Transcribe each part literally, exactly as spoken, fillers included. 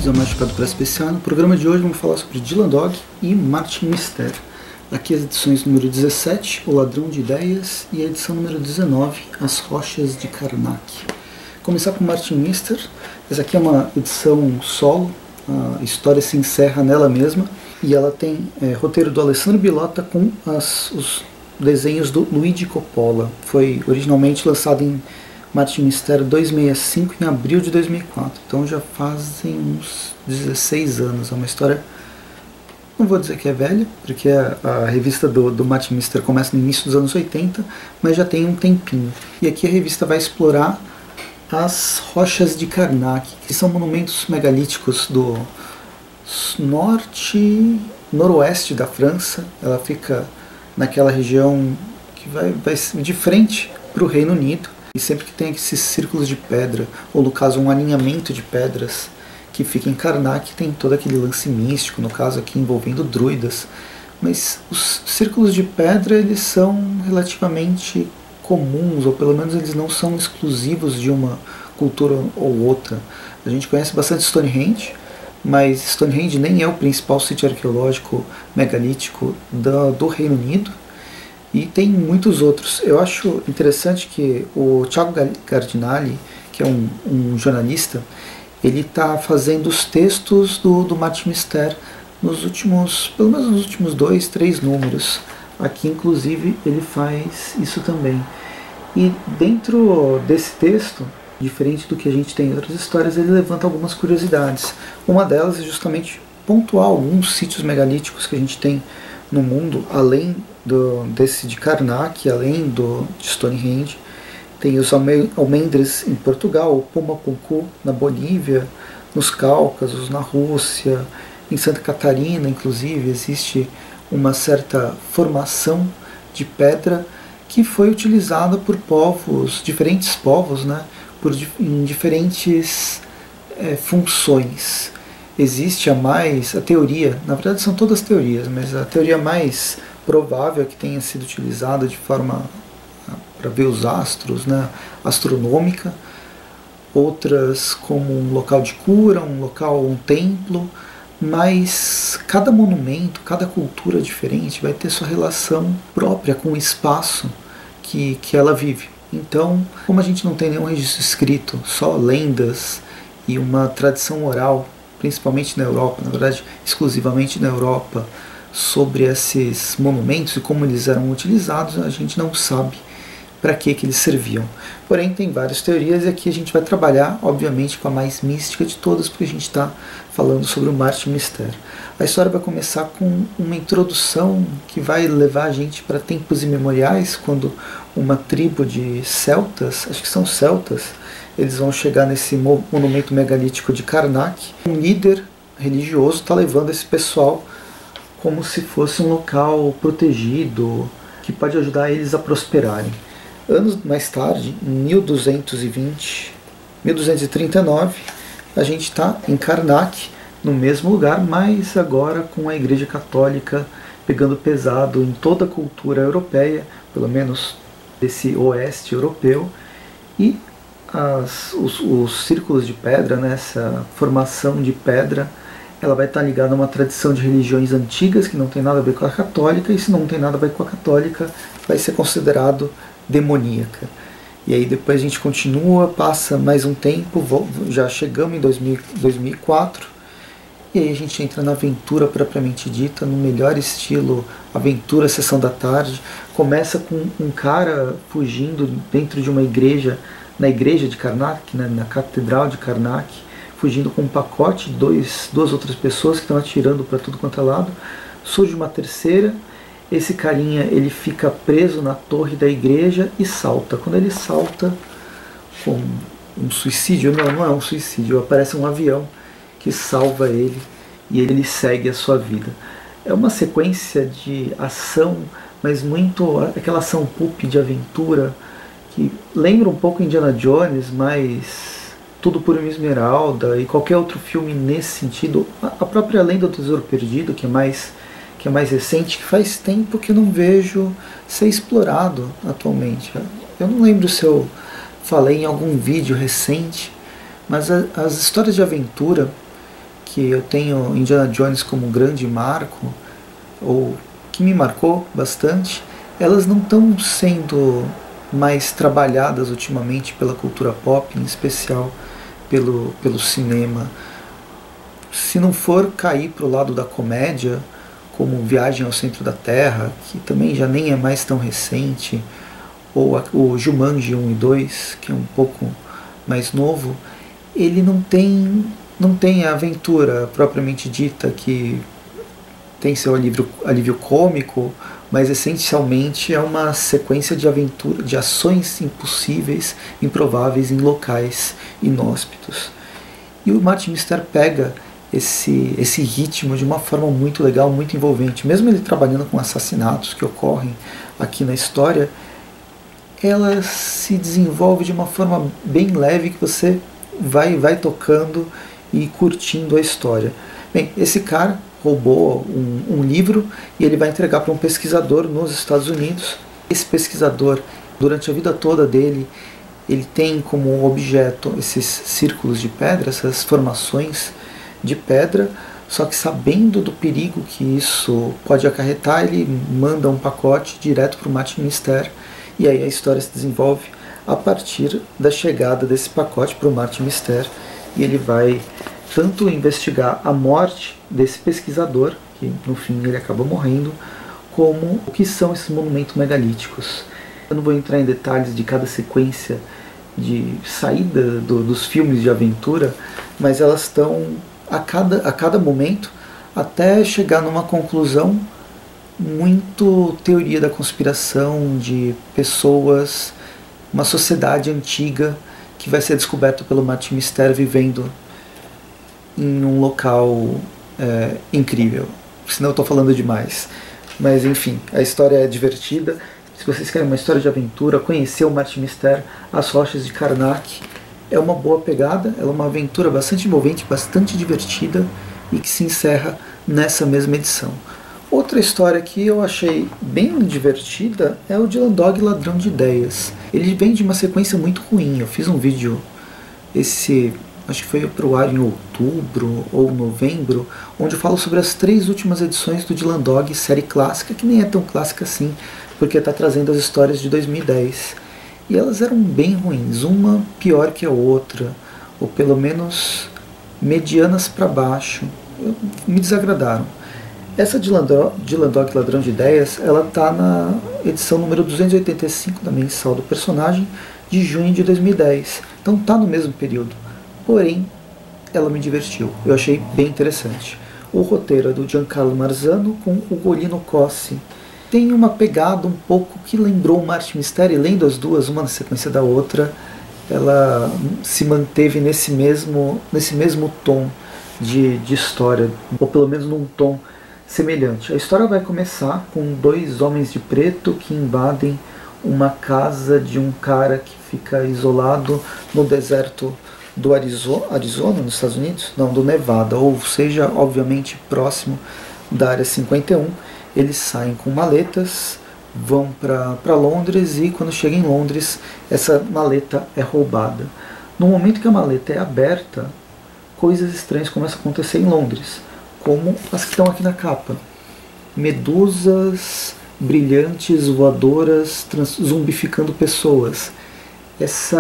bem-vindos ao Machucado para Especial. No programa de hoje vamos falar sobre Dylan Dog e Martin Mister. Aqui as edições número dezessete, O Ladrão de Ideias, e a edição número dezenove, As Rochas de Karnak. Começar com Martin Mister. Essa aqui é uma edição solo, a história se encerra nela mesma, e ela tem é, roteiro do Alessandro Bilota com as, os desenhos do Luigi Coppola. Foi originalmente lançado em Martin Mister duzentos e sessenta e cinco em abril de dois mil e quatro, então já fazem uns dezesseis anos. É uma história, não vou dizer que é velha, porque a, a revista do, do Martin Mister começa no início dos anos oitenta, mas já tem um tempinho. E aqui a revista vai explorar as rochas de Karnak, que são monumentos megalíticos do norte, noroeste da França. Ela fica naquela região que vai, vai de frente para o Reino Unido. E sempre que tem esses círculos de pedra, ou no caso um alinhamento de pedras que fica em Karnak, tem todo aquele lance místico, no caso aqui envolvendo druidas. Mas os círculos de pedra, eles são relativamente comuns, ou pelo menos eles não são exclusivos de uma cultura ou outra. A gente conhece bastante Stonehenge, mas Stonehenge nem é o principal sítio arqueológico megalítico do, do Reino Unido. E tem muitos outros. Eu acho interessante que o Thiago Gardinali, que é um, um jornalista, ele está fazendo os textos do, do Martin Mister nos últimos, pelo menos nos últimos dois, três números. Aqui, inclusive, ele faz isso também. E dentro desse texto, diferente do que a gente tem em outras histórias, ele levanta algumas curiosidades. Uma delas é justamente pontuar alguns sítios megalíticos que a gente tem no mundo, além do, desse de Karnak, além do de Stonehenge. Tem os almendres em Portugal, o Pumapunku na Bolívia, nos Cáucasos, na Rússia, em Santa Catarina, inclusive, existe uma certa formação de pedra que foi utilizada por povos, diferentes povos, né, por, em diferentes é, funções. Existe a mais, a teoria, na verdade são todas teorias, mas a teoria mais provável que tenha sido utilizada de forma para ver os astros, né, astronômica, outras como um local de cura, um local, um templo, mas cada monumento, cada cultura diferente vai ter sua relação própria com o espaço que, que ela vive. Então, como a gente não tem nenhum registro escrito, só lendas e uma tradição oral, principalmente na Europa, na verdade exclusivamente na Europa, sobre esses monumentos e como eles eram utilizados, a gente não sabe para que, que eles serviam. Porém, tem várias teorias e aqui a gente vai trabalhar, obviamente, com a mais mística de todas, porque a gente está falando sobre o Martin Mister. A história vai começar com uma introdução que vai levar a gente para tempos imemoriais, quando uma tribo de celtas, acho que são celtas, eles vão chegar nesse monumento megalítico de Karnak. Um líder religioso está levando esse pessoal como se fosse um local protegido, que pode ajudar eles a prosperarem. Anos mais tarde, em mil duzentos e vinte, mil duzentos e trinta e nove, a gente está em Karnak, no mesmo lugar, mas agora com a Igreja Católica pegando pesado em toda a cultura europeia, pelo menos desse oeste europeu, e as, os, os círculos de pedra, né, essa formação de pedra, ela vai estar ligada a uma tradição de religiões antigas que não tem nada a ver com a católica, e se não tem nada a ver com a católica, vai ser considerado demoníaca. E aí depois a gente continua, passa mais um tempo, já chegamos em dois mil, dois mil e quatro, e aí a gente entra na aventura propriamente dita, no melhor estilo aventura sessão da tarde. Começa com um cara fugindo dentro de uma igreja, na igreja de Karnak, né, na catedral de Karnak, fugindo com um pacote, dois, duas outras pessoas que estão atirando para tudo quanto é lado. Surge uma terceira, esse carinha ele fica preso na torre da igreja e salta. Quando ele salta, com um suicídio, não, não é um suicídio, aparece um avião que salva ele e ele segue a sua vida. É uma sequência de ação, mas muito aquela ação pulp de aventura, que lembra um pouco Indiana Jones, mas Tudo por uma Esmeralda e qualquer outro filme nesse sentido. A própria Lenda do Tesouro Perdido, que é mais, que é mais recente, que faz tempo que eu não vejo ser explorado atualmente. Eu não lembro se eu falei em algum vídeo recente, mas a, as histórias de aventura que eu tenho Indiana Jones como um grande marco, ou que me marcou bastante, elas não estão sendo mais trabalhadas ultimamente pela cultura pop, em especial pelo, pelo cinema. Se não for cair para o lado da comédia, como Viagem ao Centro da Terra, que também já nem é mais tão recente, ou a, o Jumanji um e dois, que é um pouco mais novo, ele não tem, não tem a aventura propriamente dita, que tem seu alívio, alívio cômico, mas essencialmente é uma sequência de aventura, de ações impossíveis, improváveis em locais inóspitos. E o Martin Mister pega esse, esse ritmo de uma forma muito legal, muito envolvente. Mesmo ele trabalhando com assassinatos que ocorrem aqui na história, ela se desenvolve de uma forma bem leve, que você vai, vai tocando e curtindo a história. Bem, esse cara roubou um, um livro e ele vai entregar para um pesquisador nos Estados Unidos. Esse pesquisador, durante a vida toda dele, ele tem como objeto esses círculos de pedra, essas formações de pedra, só que sabendo do perigo que isso pode acarretar, ele manda um pacote direto para o Martin Mister, e aí a história se desenvolve a partir da chegada desse pacote para o Martin Mister, e ele vai tanto investigar a morte desse pesquisador, que no fim ele acaba morrendo, como o que são esses monumentos megalíticos. Eu não vou entrar em detalhes de cada sequência de saída do, dos filmes de aventura, mas elas estão a cada, a cada momento até chegar numa conclusão muito teoria da conspiração, de pessoas, uma sociedade antiga que vai ser descoberta pelo Martin Mister vivendo em um local é, incrível. Senão eu estou falando demais. Mas enfim, a história é divertida. Se vocês querem uma história de aventura, conhecer o Martin Mister, As Rochas de Karnak, é uma boa pegada, ela é uma aventura bastante envolvente, bastante divertida e que se encerra nessa mesma edição. Outra história que eu achei bem divertida é o Dylan Dog Ladrão de Ideias. Ele vem de uma sequência muito ruim. Eu fiz um vídeo, esse, acho que foi para o ar em outubro ou novembro, onde eu falo sobre as três últimas edições do Dylan Dog, série clássica, que nem é tão clássica assim, porque está trazendo as histórias de dois mil e dez. E elas eram bem ruins, uma pior que a outra, ou pelo menos medianas para baixo. Eu, me desagradaram. Essa Dylan Dog Ladrão de Ideias, ela está na edição número duzentos e oitenta e cinco da mensal do personagem, de junho de dois mil e dez. Então está no mesmo período. Porém, ela me divertiu. Eu achei bem interessante. O roteiro é do Giancarlo Marzano com o Golino Cossi. Tem uma pegada um pouco que lembrou o Martin Mister, e lendo as duas, uma na sequência da outra, ela se manteve nesse mesmo, nesse mesmo tom de, de história, ou pelo menos num tom semelhante. A história vai começar com dois homens de preto que invadem uma casa de um cara que fica isolado no deserto do Arizona, Arizona, nos Estados Unidos? Não, do Nevada, ou seja, obviamente próximo da área cinquenta e um. Eles saem com maletas, vão para Londres, e quando chegam em Londres, essa maleta é roubada. No momento que a maleta é aberta, coisas estranhas começam a acontecer em Londres, como as que estão aqui na capa. Medusas brilhantes, voadoras, trans, zumbificando pessoas. Esse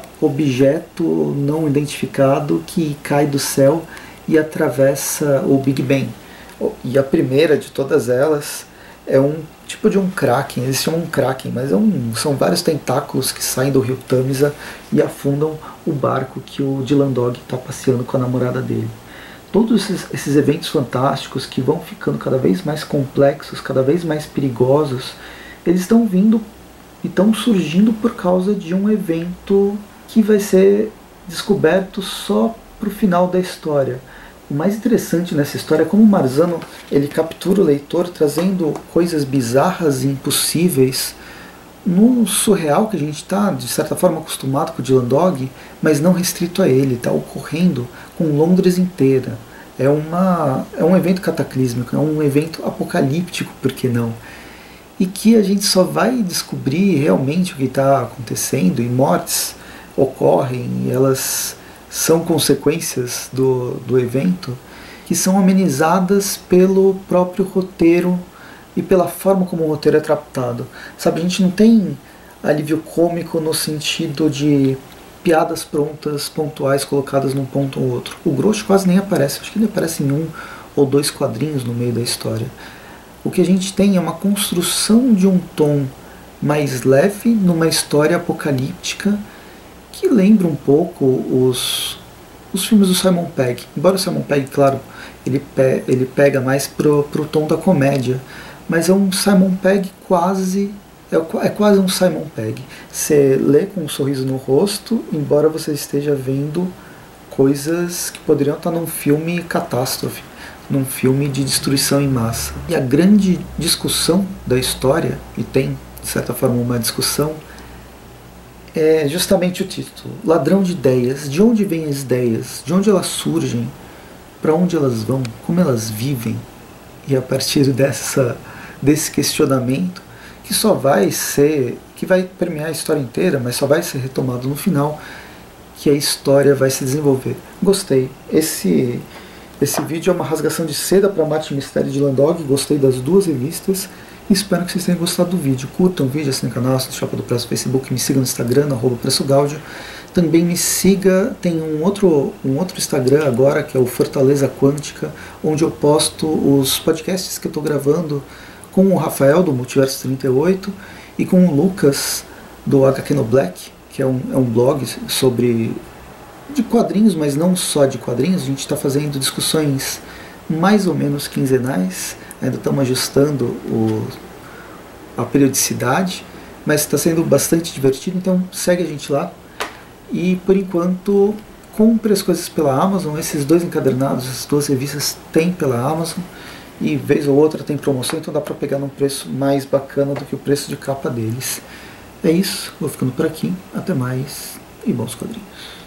objeto não identificado que cai do céu e atravessa o Big Ben. E a primeira de todas elas é um tipo de um kraken, eles chamam um kraken, mas é um, são vários tentáculos que saem do rio Tamisa e afundam o barco que o Dylan Dog está passeando com a namorada dele. Todos esses, esses eventos fantásticos que vão ficando cada vez mais complexos, cada vez mais perigosos, eles estão vindo e estão surgindo por causa de um evento que vai ser descoberto só para o final da história. O mais interessante nessa história é como o Marzano ele captura o leitor trazendo coisas bizarras e impossíveis no surreal que a gente está, de certa forma, acostumado com o Dylan Dog, mas não restrito a ele, está ocorrendo com Londres inteira. É, uma, é um evento cataclísmico, é um evento apocalíptico, por que não? E que a gente só vai descobrir realmente o que está acontecendo, e mortes ocorrem, e elas são consequências do, do evento, que são amenizadas pelo próprio roteiro e pela forma como o roteiro é tratado. Sabe, a gente não tem alívio cômico no sentido de piadas prontas, pontuais, colocadas num ponto ou outro. O Groucho quase nem aparece, acho que ele aparece em um ou dois quadrinhos no meio da história. O que a gente tem é uma construção de um tom mais leve numa história apocalíptica que lembra um pouco os, os filmes do Simon Pegg. Embora o Simon Pegg, claro, ele, pe ele pega mais pro, pro tom da comédia, mas é um Simon Pegg quase... É, é quase um Simon Pegg. Você lê com um sorriso no rosto, embora você esteja vendo coisas que poderiam estar num filme catástrofe, num filme de destruição em massa. E a grande discussão da história, e tem, de certa forma, uma discussão, é justamente o título. Ladrão de ideias. De onde vêm as ideias? De onde elas surgem? Para onde elas vão? Como elas vivem? E a partir dessa, desse questionamento, que só vai ser, que vai permear a história inteira, mas só vai ser retomado no final, que a história vai se desenvolver. Gostei. Esse, esse vídeo é uma rasgação de seda para Marte Mistério de Landog. Gostei das duas revistas. Espero que vocês tenham gostado do vídeo. Curtam o vídeo, assinem o canal, assinem o Chapa do Preço no Facebook, me sigam no Instagram, no arroba Preço Gáudio. Também me siga, tem um outro, um outro Instagram agora, que é o Fortaleza Quântica, onde eu posto os podcasts que eu estou gravando com o Rafael, do Multiverso trinta e oito, e com o Lucas, do H Q no Black, que é um, é um blog sobre de quadrinhos, mas não só de quadrinhos. A gente está fazendo discussões mais ou menos quinzenais, ainda estamos ajustando o, a periodicidade, mas está sendo bastante divertido, então segue a gente lá. E por enquanto, compre as coisas pela Amazon. Esses dois encadernados, essas duas revistas tem pela Amazon, e vez ou outra tem promoção, então dá para pegar num preço mais bacana do que o preço de capa deles. É isso, vou ficando por aqui, até mais e bons quadrinhos.